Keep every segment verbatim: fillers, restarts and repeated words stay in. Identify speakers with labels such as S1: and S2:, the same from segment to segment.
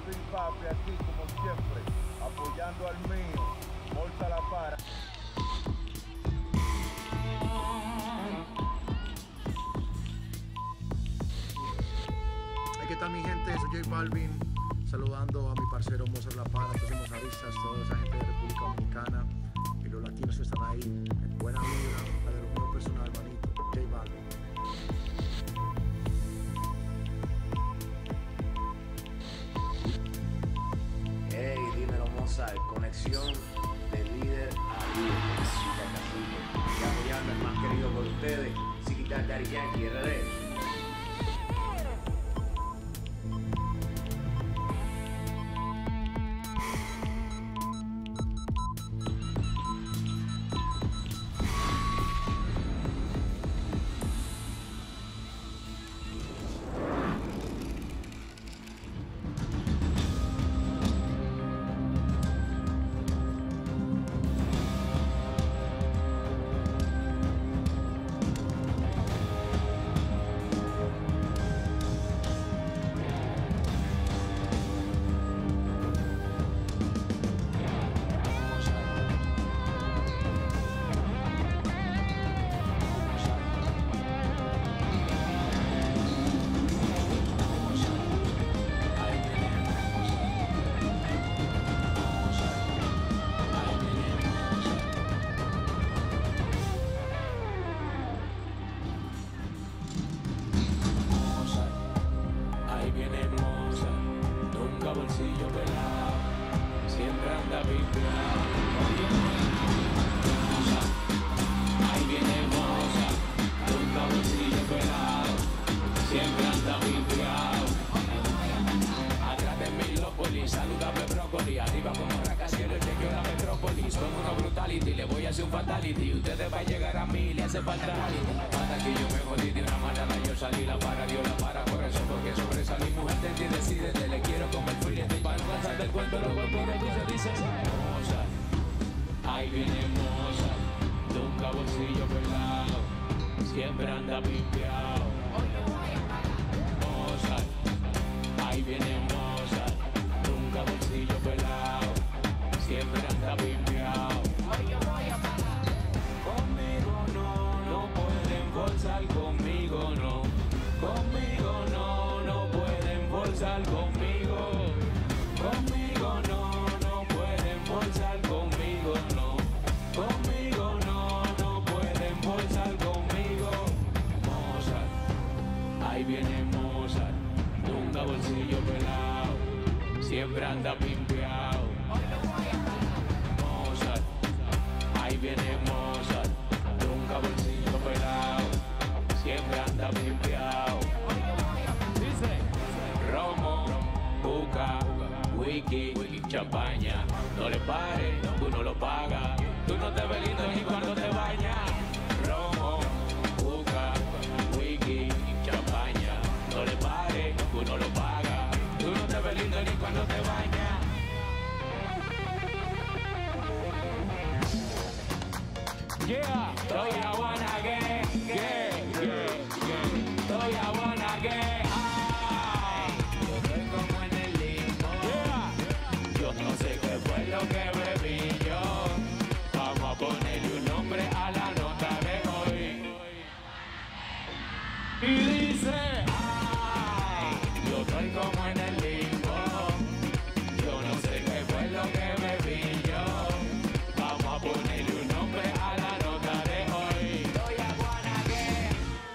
S1: papi, papi, aquí como siempre, apoyando al mío, Morsa la para.
S2: ¿Qué tal mi gente? Soy J Balvin, saludando a mi parcero Mozart La Para, todos los mozaristas, toda esa gente de República Dominicana y los latinos que están ahí, en buena vibra, la de lo mío personal, manito, J Balvin.
S3: Hey, dímelo Mozart, conexión de líder a líder, y apoyando al más querido por ustedes, Ziquita Daddy Yankee, R D.
S4: Bolsillo pelado, siempre anda pimpeado. Ahí viene Moza, nunca bolsillo pelado, siempre anda pimpeado. Atrás de Milópolis, salúdame brócoli, arriba como rascacielos, chequeo la metrópolis. Con una brutality, le voy a hacer un fatality. Ustedes van a llegar a mí, le hace falta para que yo me jodí de una manera, yo salí la para, Dios la para, por eso porque sobresalí. Mujer te decide, te le quiero comer free. Para no cansar del cuento, los golpes de piso dicen Moza, ahí viene Moza, nunca bolsillo pelado, siempre anda pimpeado. Moza, ahí viene Moza, nunca bolsillo pelado, siempre anda pimpeado. Conmigo no, no pueden forzar, conmigo no, conmigo no, no pueden forzar conmigo. Conmigo no, no pueden forzar, conmigo no. Conmigo no, no pueden forzar conmigo. Mozart, ahí viene Mozart, nunca bolsillo pelado, siempre anda pimpeado. Mozart, ahí viene Mozart, nunca bolsillo pelado, siempre anda pimpeado. Dice Romo, Buca, Wiki, champaña, no le pares, tú no lo pagas, tú no te ves lindo ni cuando te bañas. Romo, Buca, Wiki, champaña, no le pares, tú no lo pagas, tú no te ves lindo ni cuando te bañas. Yeah, estoy a wanna get, get, get, get, estoy a wanna get. No sé qué fue lo que bebí yo. Vamos a ponerle un nombre a la nota de hoy. Y dice, ay, yo estoy como en el limbo. Yo no sé qué fue lo que bebí yo. Vamos a ponerle un nombre a la nota de hoy. Estoy a Guanagué.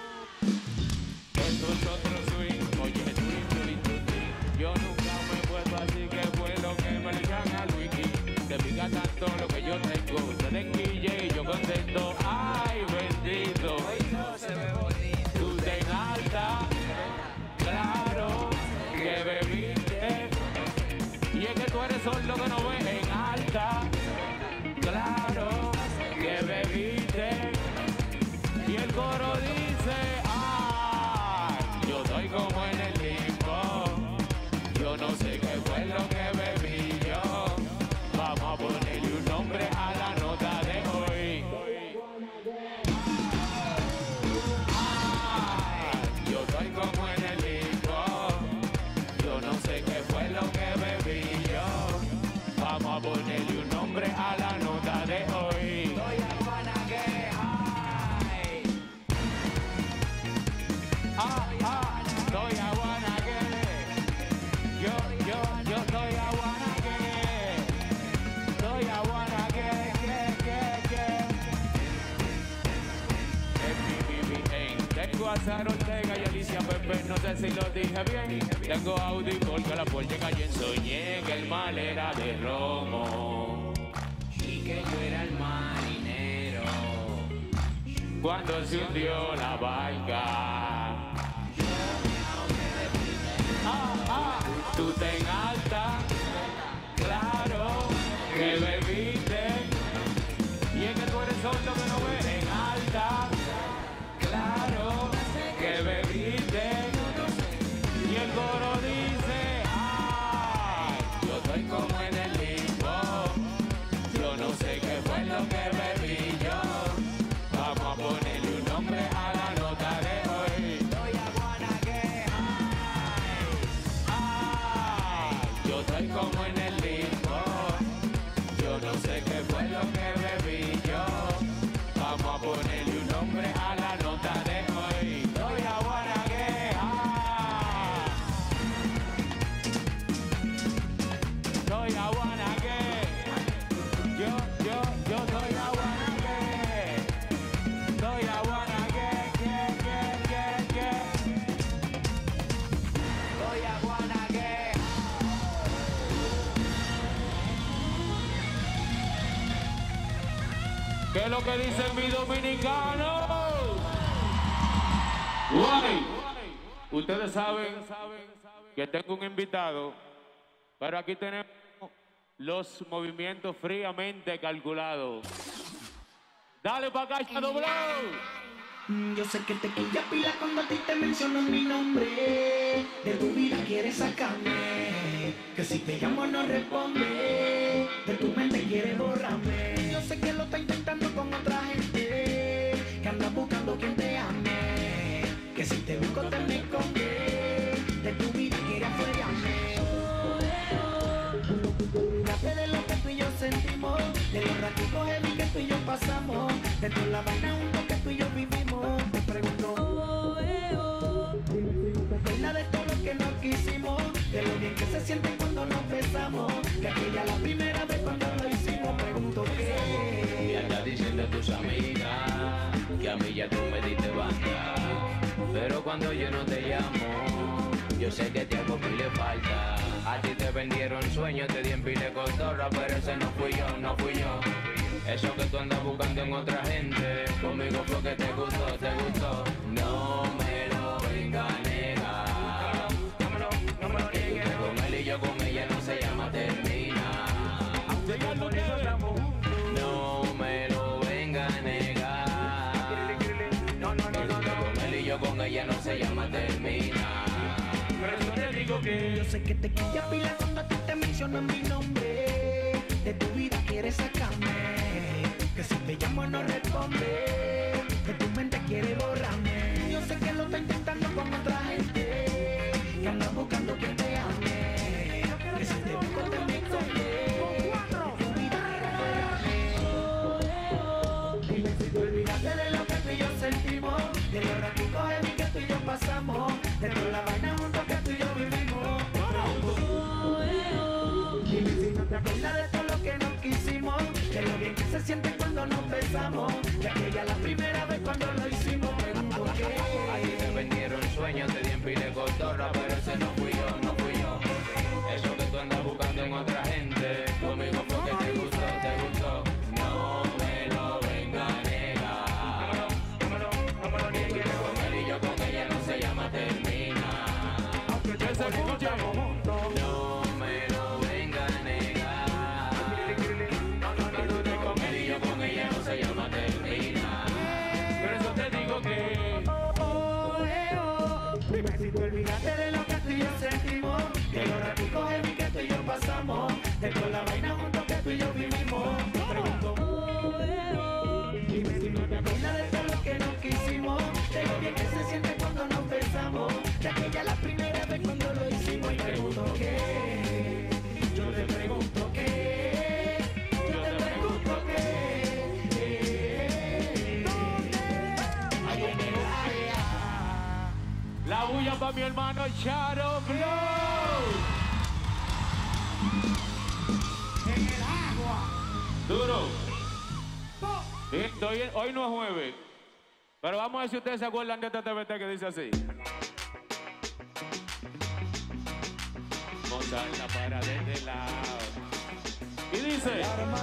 S4: Esto es otro swing. Oye, swing, swing, swing. Yo nunca me he puesto así, que fue lo que me echan al wiki. Que pica tanto lo que yo tengo. Ustedes Guille y yo contento. Ay, bendito. Hoy no se ve bonito. Tú ten alta, claro que bebiste. Y es que tú eres solo que no ves en alta. Claro que bebiste. Y el coro dice, ay, yo estoy como en el limbo. Yo no sé qué fue lo que bebí yo. Vamos a ponerle un nombre a la nota de hoy. Ah, yo estoy como en el limbo. Yo no sé qué fue lo que bebí. tengo a Sara Ortega y Alicia Pepe, no sé si lo dije bien. Tengo Audi porque la puerta cayó en soñé que el mal era de romo
S3: Y que yo era el marinero.
S4: cuando se hundió la barca. Ah, ah, tú te en alta, claro que bebiste. Y es que tú eres sordo que no ves en alta, claro que bebiste. Y el coro dice, ay, yo estoy como en el limbo. Yo no sé qué fue lo que bebí yo. Vamos a ponerle un nombre a la nota de hoy.
S3: Estoy a Guanaque,
S4: Ay, yo estoy como en el limbo. Yo no sé qué fue lo que bebí yo. Vamos a ponerle un nombre a la nota de hoy. Estoy a Guanaque, estoy a Guanaque. Yo, yo, yo estoy a Guanaque. Estoy a Guanaque, que, que, que, que.
S3: estoy a Guanaque.
S4: ¿Qué es lo que dicen mis dominicanos? Guay. Ustedes saben que tengo un invitado, pero aquí tenemos los movimientos fríamente calculados. Dale pa' acá, Shadow Blow.
S5: Mm, Yo sé que te quilla pila cuando a ti te mencionan mi nombre. De tu vida quieres sacarme. Que si te llamo no responde. De tu mente quieres borrarme. Yo sé que lo está intentando con otra gente. Que anda buscando quien te ame. Que si te busco te me esconde. De tu vida quieres afuerearme. Olvídate de lo que tú y yo sentimos. De los raticos heavy que tú y yo pasamos. De toda la vaina juntos que tú y yo vivimos. Te pregunto, dime si no te acuerdas de todo lo que nos quisimos. De lo bien que se siente cuando nos besamos. Que aquella la primera vez cuando lo hicimos. Pregunto qué.
S3: Ya estás diciendo a tus amigas que a mí ya tú me diste banda. Pero cuando yo no te llamo, yo sé que te hago pile falta. A ti te vendieron sueños, te di en pile cotorra, pero ese no fui yo, no fui yo. Eso que tú andas buscando en otra gente, conmigo fue que te gustó, te gustó. No me lo venga a negar. No me lo, no me lo niegues. Con él y yo con ella no se llama termina. No me lo venga a negar. No, no, no, no, no. Con él y yo con ella no se llama termina. Pero eso te digo que
S5: Yo sé que te quilla pila cuando a ti te mencionan mi nombre. De tu vida quieres sacarme. Que si te llamo no responde. De tu mente quiere borrarme. Yo sé que lo está intentando con otra gente. Que anda buscando quien te ame. Que si te busco te me esconde. De tu vida quieres borrarme. Dime si te olvidaste de lo que tú y yo sentimos. De los raticos heavy que tú y yo pasamos. De toda la vaina juntos que tú y yo vivimos. Dime si no te acuerdas de todo lo que nos quisimos. De lo bien que se siente cuando nos besamos. De aquella la primera vez cuando lo hicimos. Pregunto
S3: a ti te
S5: qué.
S3: vendieron sueños, te di en pile cotorra, pero ese no fui yo, no fui yo. Eso que tú andas buscando en otra gente, conmigo fue que te gustó, te gustó. No me lo venga a negar. No me lo, no me lo niegues. Con él y yo con ella no se llama termina.
S5: Aunque te ponemos juntos.
S3: No me lo venga a negar.
S5: No, no, no, no, no.
S3: Con él y yo con ella no se llama termina.
S4: Pero eso te digo que
S5: Dime si te olvidaste de lo que tú y yo sentimos. De los raticos heavy que tú y yo pasamos. De toda la vaina juntos que tú y yo vivimos. Te pregunto, dime si no te acuerdas de todo lo que nos quisimos. De lo bien que se siente cuando nos besamos. De aquella la primera vez cuando lo hicimos. Y pregunto qué. Yo te pregunto qué. Yo te pregunto qué. Ahí en el área.
S4: la bulla para mi hermano Shadow Blow.
S5: En el agua.
S4: Duro. Sí, hoy, hoy no es jueves, Pero vamos a ver si ustedes se acuerdan de este T V T que dice así. Montarla para desde lado. Y dice.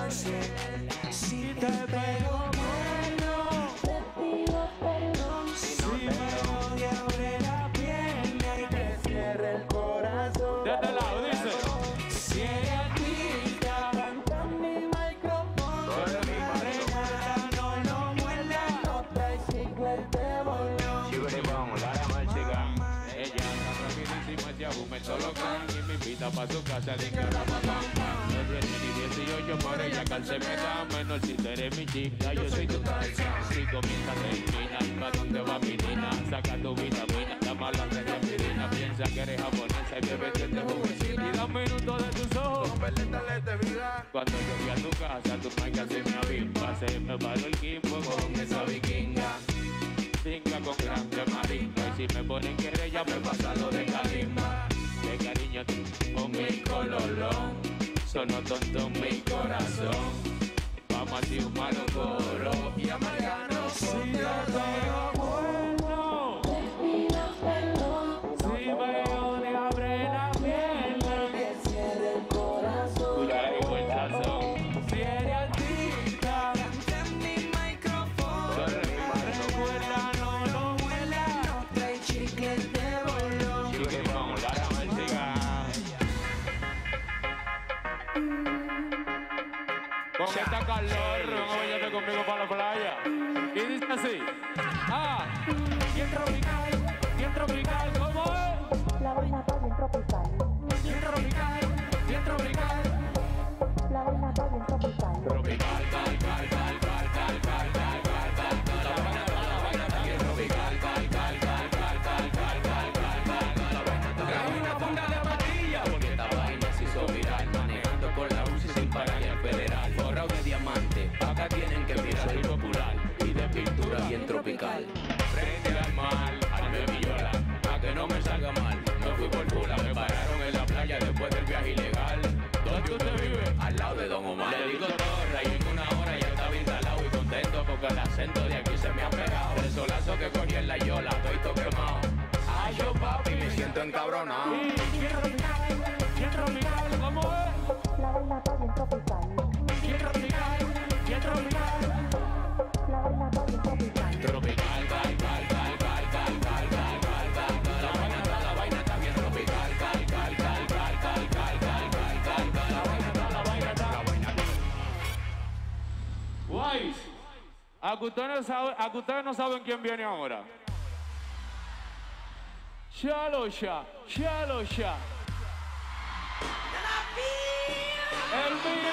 S4: Si te pego bueno, te pido perdón. Si me odia, abre la pierna y te cierre el corazón. De este lado dice. Si eres artista, canta mi micrófono. Recuerda, no, no muerda, no te chicles de bolón. Chico la música. Ella está rapidísima, se abume solo can y me invita pa' su casa de que rapapam. No tiene ni dieciocho, por ella calce me da menor si tú eres mi chica, yo soy tu calza. Si comienza termina, ¿pa' dónde va mi nina? Saca tu vitamina, la mala de aspirina. Piensa que eres japonesa y bebé te jovencita. Y da un minuto de tus ojos, cuando yo fui a tu casa, tu marca se me avispa. Se me paró el quimbo con esa vikinga. Finca con grande marisma. Y si me ponen querella me pasa lo de carisma. De cariño con mi cololón. Sonó tonto mi corazón. Vamos a hacer un malo coro y amargarnos si yo veo bueno. Te pido perdón. Si me odia, abre la pierna. Que cierre el corazón. Cuya digo el sazón. Si eres artista, canta en mi micrófono. Recuerda, no lo vuela. No trae chicles de bolón. Chicle con la música. Con esta calor, váyate conmigo para la playa. Y dice así. Ah, bien tropical, bien tropical, ¿cómo es?
S6: La vaina está bien tropical.
S4: Bien tropical, bien tropical.
S6: La vaina está bien tropical.
S3: Tropical, cal, cal, cal, cal, cal, cal, cal, cal, cal. La vaina, la vaina está bien tropical, cal, cal, cal, cal, cal, cal, cal, cal, cal. La vaina está bien una funda de patilla. Porque esta vaina se hizo viral, manejando por la U C I sin parar el federal. Forrado de diamante, acá tienen que mirar el popular. Y de pintura bien tropical. Frente al mar, al bebillola, a que no me salga mal. No fui por pula, me pararon en la playa después del viaje ilegal. ¿Dónde usted vive? Al lado de Don Omar. Le digo torre y en una hora ya estaba instalado y contento porque el acento de aquí se me ha pegado. El solazo que cogí en la yola, estoy todo quemado. Ay, yo papi, me siento encabronado.
S4: Bien tropical, bien tropical, ¿cómo es?
S6: La vaina está bien tropical.
S4: Bien tropical, bien tropical.
S6: La vaina está bien tropical.
S3: Tropical, cal, cal, cal, cal, cal, cal, cal, cal, cal. La vaina está, la vaina está bien tropical, cal, cal, cal, cal, cal, cal, cal, cal, cal, cal. La vaina está, la vaina está, la vaina está.
S4: Guays, a que ustedes no saben, a que ustedes no saben quién viene ahora. Shalosha, Shalosha. El mío.